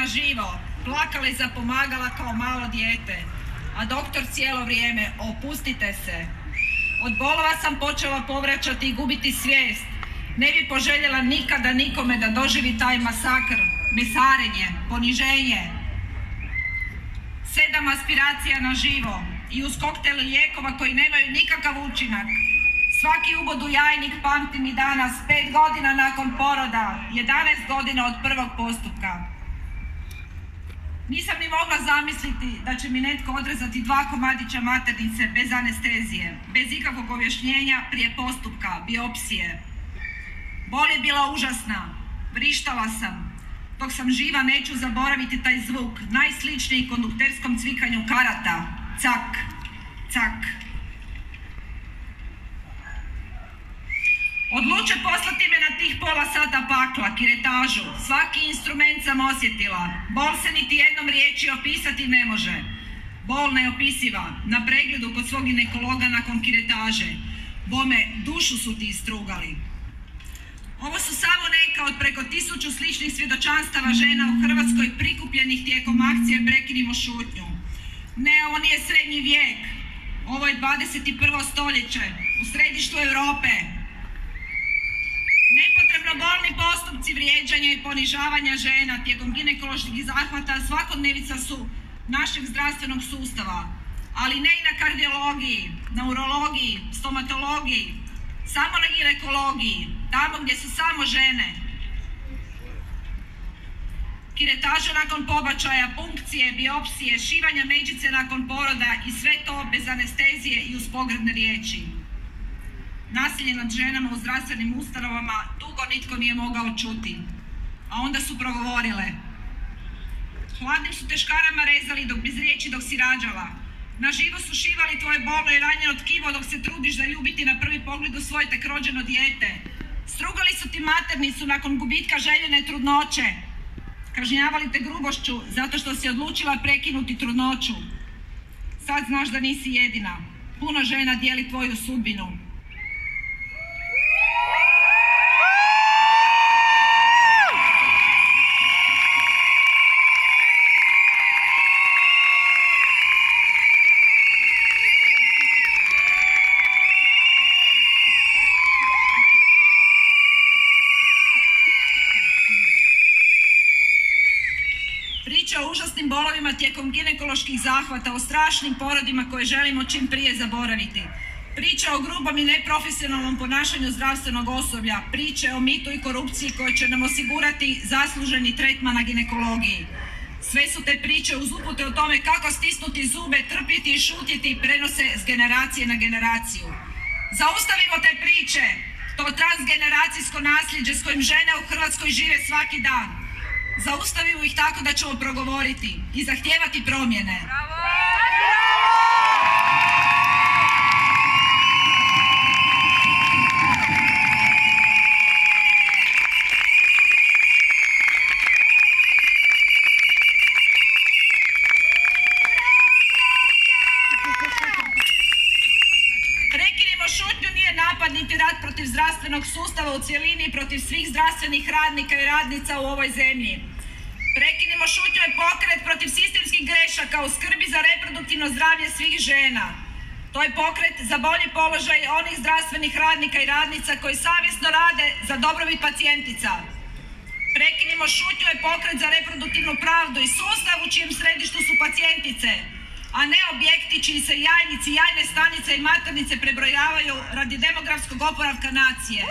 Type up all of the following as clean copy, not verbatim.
živo, plakale za pomagala kao malo dijete, a doktor cijelo vrijeme: opustite se. Od bolova sam počela povraćati i gubiti svijest. Ne bi poželjela nikada nikome da doživi taj masakr, mesarenje, poniženje. 7 aspiracija na živo i uz koktel lijekova koji nemaju nikakav učinak. Svaki ubod u jajnik pamtim i danas, 5 godina nakon poroda, 11 godina od prvog postupka. Nisam ni mogla zamisliti da će mi netko odrezati 2 komadića maternice bez anestezije, bez ikakvog objašnjenja prije postupka, biopsije. Bol je bila užasna, vrištala sam. Dok sam živa neću zaboraviti taj zvuk, najsličniji kondukterskom cvikanju karata. Cak, cak. Odluče poslati me na tih pola sata pakla, kiretažu. Svaki instrument sam osjetila. Bol se niti jednom riječi opisati ne može. Bol neopisiva, na pregledu kod svog ginekologa nakon kiretaže. Bome, dušu su ti istrugali. Ovo su samo neka od preko 1000 sličnih svjedočanstava žena u Hrvatskoj prikupljenih tijekom akcije Prekinimo šutnju. Ne, ovo nije srednji vijek. Ovo je 21. stoljeće, u središtu Europe. Nepotrebno bolni postupci vrijeđanja i ponižavanja žena tijekom ginekoloških zahvata svakodnevica su našeg zdravstvenog sustava, ali ne i na kardiologiji, na urologiji, stomatologiji, samo na ginekologiji, tamo gdje su samo žene. Kiretaža nakon pobačaja, punkcije, biopsije, šivanja međice nakon poroda i sve to bez anestezije i uz pogrdne riječi. Nasilje nad ženama u zdravstvenim ustanovama dugo nitko nije mogao čuti, a onda su progovorile. Hladnim su te škarama rezali bez riječi dok si rađala. Na živo su šivali tvoje bolno i ranjeno tkivo dok se trudiš zaljubiti na prvi pogled u svoje tek rođeno dijete. Strugali su ti maternicu nakon gubitka željene trudnoće. Kažnjavali te grubošću zato što si odlučila prekinuti trudnoću. Sad znaš da nisi jedina. Puno žena dijeli tvoju sudbinu. O užasnim bolovima tijekom ginekoloških zahvata, o strašnim porodima koje želimo čim prije zaboraviti. Priče o grubom i neprofesionalnom ponašanju zdravstvenog osoblja, priče o mitu i korupciji koje će nam osigurati zasluženi tretman na ginekologiji. Sve su te priče uz upute o tome kako stisnuti zube, trpiti i šutjeti prenose s generacije na generaciju. Zaustavimo te priče, to transgeneracijsko nasljeđe s kojim žene u Hrvatskoj žive svaki dan. Zaustavimo ih tako da ćemo progovoriti i zahtijevati promjene. Prekinimo šutnju nije napad niti rat protiv zdravstvenog sustava u cjelini i protiv svih zdravstvenih radnika i radnica u ovoj zemlji. Prekinimo šutnju je pokret protiv sistemskih grešaka u skrbi za reproduktivno zdravlje svih žena. To je pokret za bolji položaj onih zdravstvenih radnika i radnica koji savjesno rade za dobrobit pacijentica. Prekinimo šutnju je pokret za reproduktivnu pravdu i sustav u čijem središtu su pacijentice, a ne objekti čiji se jajnici, jajne stanice i maternice prebrojavaju radi demografskog oporavka nacije.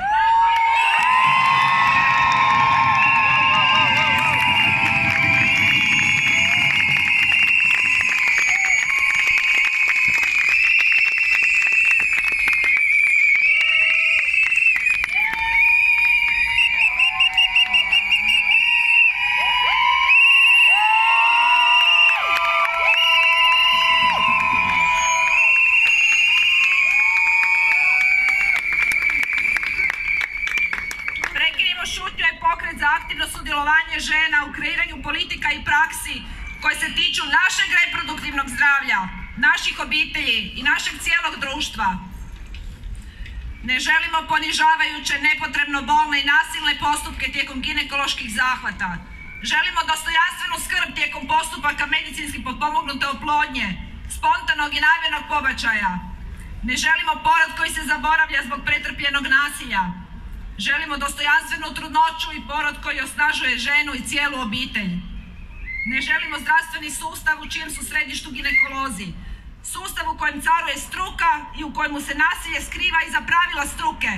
Žena u kreiranju politika i praksi koje se tiču našeg reproduktivnog zdravlja, naših obitelji i našeg cijelog društva. Ne želimo ponižavajuće, nepotrebno bolne i nasilne postupke tijekom ginekoloških zahvata. Želimo dostojanstvenu skrb tijekom postupaka medicinski potpomognute oplodnje, spontanog i namjernog pobačaja. Ne želimo porod koji se zaboravlja zbog pretrpljenog nasilja. Želimo dostojanstvenu trudnoću i porod koji osnažuje ženu i cijelu obitelj. Ne želimo zdravstveni sustav u čijem su središtu ginekolozi. Sustav u kojem caruje struka i u kojemu se nasilje skriva iza pravila struke.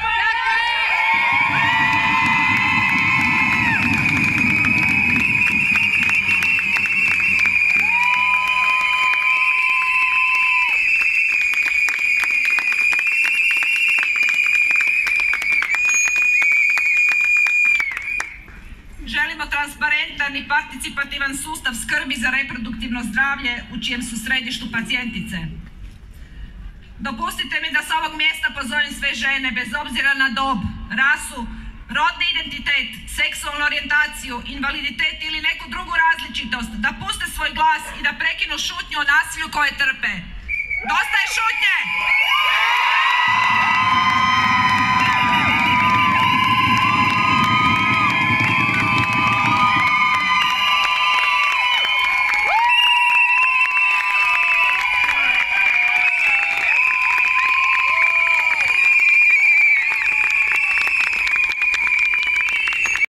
Želimo transparentan i participativan sustav skrbi za reproduktivno zdravlje u čijem su središtu pacijentice. Dopustite mi da s ovog mjesta pozovem sve žene, bez obzira na dob, rasu, rodni identitet, seksualnu orijentaciju, invaliditet ili neku drugu različitost, da puste svoj glas i da prekinu šutnju o nasilju koje trpe. Dosta je šutnje!